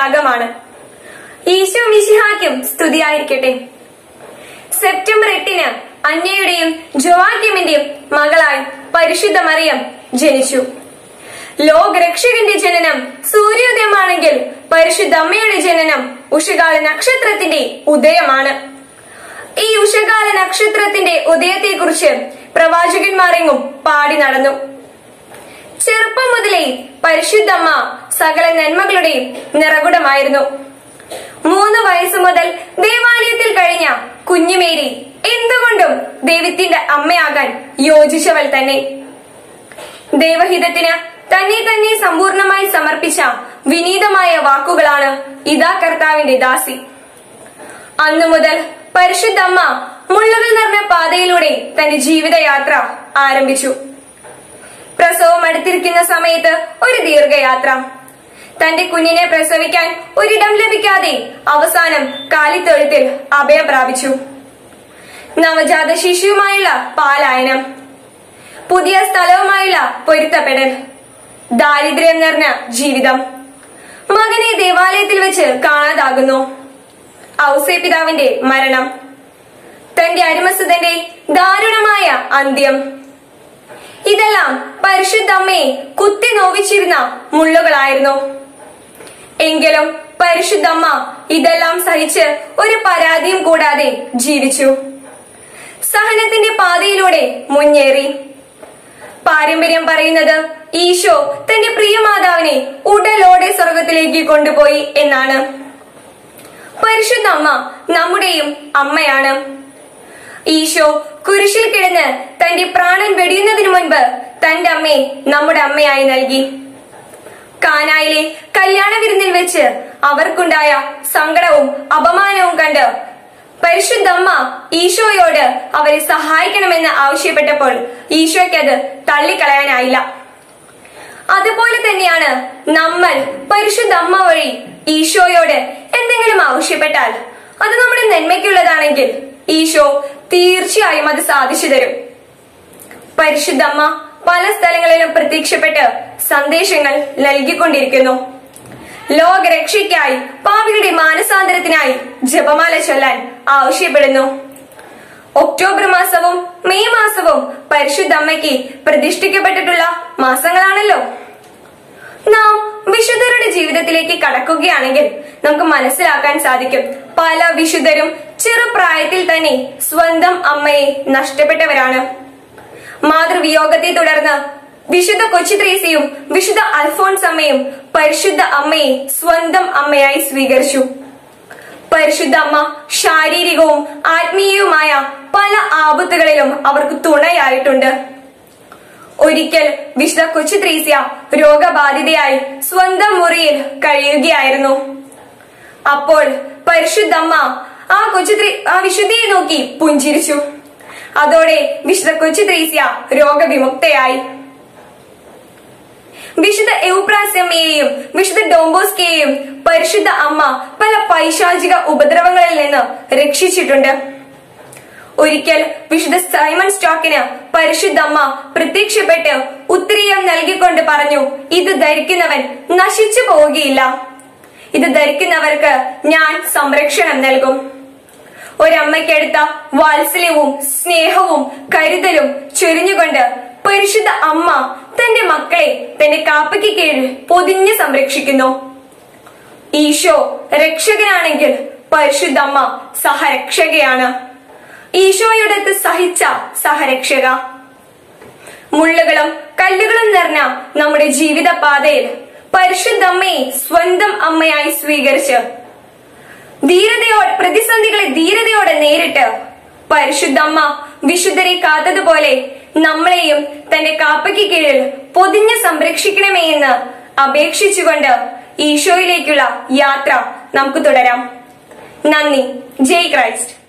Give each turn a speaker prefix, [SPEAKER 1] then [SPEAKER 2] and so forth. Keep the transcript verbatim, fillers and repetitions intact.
[SPEAKER 1] യാഗമാണ്. ഈശോ മിശിഹായ്ക്കും സ്തുതിയായിരിക്കട്ടെ. സെപ്റ്റംബർ എട്ടിന് അന്നയുടെയും ജോവാക്യമിന്റെയും മകളായി പരിശുദ്ധ മറിയം ജനിച്ചു. ലോകരക്ഷകന്റെ ജനനം സൂര്യോദയമാണെങ്കിൽ പരിശുദ്ധ അമ്മയുടെ ജനനം ഉഷകാല നക്ഷത്രത്തിന്റെ ഉദയമാണ്. ഈ ഉഷകാല നക്ഷത്രത്തിന്റെ ഉദയത്തെക്കുറിച്ച് പ്രവാചകന്മാരെങ്ങും പാടി നടന്നു. ചെറുപ്പം മുതലേ പരിശുദ്ധമ്മ സകല നന്മകളുടെയും നിറകുടമായിരുന്നു. മൂന്ന് വയസ്സു മുതൽ ദേവാലയത്തിൽ കഴിഞ്ഞ കുഞ്ഞുമേരി എന്തുകൊണ്ടും ദൈവത്തിന്റെ അമ്മയാകാൻ യോജിച്ചവൾ തന്നെ. ദൈവഹിതത്തിന് തന്നെ തന്നെ സമ്പൂർണമായി സമർപ്പിച്ച വിനീതമായ വാക്കുകളാണ് ഇതാ കർത്താവിന്റെ ദാസി. അന്നു മുതൽ പരിശുദ്ധ അമ്മ മുള്ളുകൾ നിറഞ്ഞ പാതയിലൂടെ തന്റെ ജീവിതയാത്ര ആരംഭിച്ചു. പ്രസവം അടുത്തിരിക്കുന്ന സമയത്ത് ഒരു ദീർഘയാത്ര. തന്റെ കുഞ്ഞിനെ പ്രസവിക്കാൻ ഒരിടം ലഭിക്കാതെ അവസാനം കാലിത്തൊഴുത്തിൽ അഭയം പ്രാപിച്ചു. നവജാത ശിശുവുമായുള്ള പാലായനം, പുതിയ സ്ഥലവുമായുള്ള പൊരുത്തപ്പെടൽ, ദാരിദ്ര്യം നിറഞ്ഞ ജീവിതം, മകനെ ദേവാലയത്തിൽ വെച്ച് കാണാതാകുന്നു, ഔസേ പിതാവിന്റെ മരണം, തന്റെ അരുമസുതന്റെ ദാരുണമായ അന്ത്യം. ഇതെല്ലാം പരിശുദ്ധ അമ്മയെ കുത്തി നോവിച്ചിരുന്ന മുള്ളുകളായിരുന്നു. എങ്കിലും പരിശുദ്ധ അമ്മ ഇതെല്ലാം സഹിച്ച് ഒരു പരാതിയും കൂടാതെ ജീവിച്ചു. സഹനത്തിന്റെ പാതയിലൂടെ മുന്നേറി. പാരമ്പര്യം പറയുന്നത് ഈശോ തന്റെ പ്രിയമാതാവിനെ ഉടലോടെ സ്വർഗത്തിലേക്ക് കൊണ്ടുപോയി എന്നാണ്. പരിശുദ്ധ അമ്മ നമ്മുടെയും അമ്മയാണ്. ഈശോ കുരിശിൽ കിടന്ന് തന്റെ പ്രാണൻ വെടിയുന്നതിനു മുൻപ് തന്റെ അമ്മയെ നമ്മുടെ അമ്മയായി നൽകി. കാനായിലെ കല്യാണ വിരുന്നിൽ വെച്ച് അവർക്കുണ്ടായ സങ്കടവും അപമാനവും കണ്ട് പരിശുദ്ധ അമ്മ ഈശോയോട് അവരെ സഹായിക്കണമെന്ന് ആവശ്യപ്പെട്ടപ്പോൾ ഈശോയ്ക്ക് അത് തള്ളിക്കളയാനായില്ല. അതുപോലെ തന്നെയാണ് നമ്മൾ പരിശുദ്ധ അമ്മ വഴി ഈശോയോട് എന്തെങ്കിലും ആവശ്യപ്പെട്ടാൽ അത് നമ്മുടെ നന്മയ്ക്കുള്ളതാണെങ്കിൽ ഈശോ തീർച്ചയായും അത് സാധിച്ചു തരും. പരിശുദ്ധ അമ്മ പല സ്ഥലങ്ങളിലും പ്രത്യക്ഷപ്പെട്ട് സന്ദേശങ്ങൾ നൽകിക്കൊണ്ടിരിക്കുന്നു. ലോകരക്ഷയ്ക്കായി പാപികളുടെ മാനസാന്തരത്തിനായി ജപമാല ചൊല്ലാൻ ആവശ്യപ്പെടുന്നു. ഒക്ടോബർ മാസവും മെയ് മാസവും പരിശുദ്ധ അമ്മയ്ക്ക് പ്രതിഷ്ഠിക്കപ്പെട്ടിട്ടുള്ള മാസങ്ങളാണല്ലോ. നാം വിശുദ്ധരുടെ ജീവിതത്തിലേക്ക് കടക്കുകയാണെങ്കിൽ നമുക്ക് മനസ്സിലാക്കാൻ സാധിക്കും, പല വിശുദ്ധരും ചെറുപ്രായത്തിൽ തന്നെ സ്വന്തം അമ്മയെ നഷ്ടപ്പെട്ടവരാണ്. മാതൃവിയോഗത്തെ തുടർന്ന് വിശുദ്ധ കൊച്ചു ത്രേസ്യയും വിശുദ്ധ അൽഫോൻസമ്മയും പരിശുദ്ധ അമ്മയെ സ്വന്തം അമ്മയായി സ്വീകരിച്ചു. പരിശുദ്ധ അമ്മ ശാരീരികവും ആത്മീയവുമായ പല ആപത്തുകളിലും അവർക്ക് തുണയായിട്ടുണ്ട്. ഒരിക്കൽ വിശുദ്ധ കൊച്ചു ത്രേസ്യ രോഗബാധിതയായി സ്വന്തം മുറിയിൽ കഴിയുകയായിരുന്നു. അപ്പോൾ പരിശുദ്ധ അമ്മ ആ കൊച്ചു ആ വിശുദ്ധിയെ നോക്കി പുഞ്ചിരിച്ചു. അതോടെ വിശുദ്ധ കൊച്ചു ത്രേസ്യ രോഗവിമുക്തയായി. വിശുദ്ധ എവുപ്രാസ്യമ്മയെയും വിശുദ്ധ ഡോംബോസ്കയെയും പരിശുദ്ധ അമ്മ പല പൈശാചിക ഉപദ്രവങ്ങളിൽ നിന്ന് രക്ഷിച്ചിട്ടുണ്ട്. ഒരിക്കൽ വിശുദ്ധ സൈമൺ സ്റ്റോക്കിന് പരിശുദ്ധ അമ്മ പ്രത്യക്ഷപ്പെട്ട് ഉത്തരീയം നൽകിക്കൊണ്ട് പറഞ്ഞു, ഇത് ധരിക്കുന്നവൻ നശിച്ചു പോവുകയില്ല, ഇത് ധരിക്കുന്നവർക്ക് ഞാൻ സംരക്ഷണം നൽകും. ഒരമ്മയ്ക്കെടുത്ത വാത്സല്യവും സ്നേഹവും കരുതലും ചൊരിഞ്ഞുകൊണ്ട് പരിശുദ്ധ അമ്മ തന്റെ മക്കളെ തന്റെ കാപ്പയ്ക്ക് കീഴിൽ പൊതിഞ്ഞ് സംരക്ഷിക്കുന്നു. ഈശോ രക്ഷകനാണെങ്കിൽ പരിശുദ്ധ അമ്മ സഹരക്ഷകയാണ്. ഈശോയോടൊത്ത് സഹിച്ച സഹരക്ഷക. മുള്ളുകളും കല്ലുകളും നിറഞ്ഞ നമ്മുടെ ജീവിത പാതയിൽ പരിശുദ്ധ അമ്മയെ സ്വന്തം അമ്മയായി സ്വീകരിച്ച് ധീരതയോടെ പ്രതിസന്ധികളെ ധീരതയോടെ നേരിട്ട് പരിശുദ്ധ അമ്മ വിശുദ്ധരെ കാത്തതുപോലെ നമ്മളെയും തന്റെ കാപ്പയ്ക്ക് കീഴിൽ പൊതിഞ്ഞ് സംരക്ഷിക്കണമേ എന്ന് അപേക്ഷിച്ചുകൊണ്ട് ഈശോയിലേക്കുള്ള യാത്ര നമുക്ക് തുടരാം. നന്ദി. ജയ് ക്രൈസ്റ്റ്.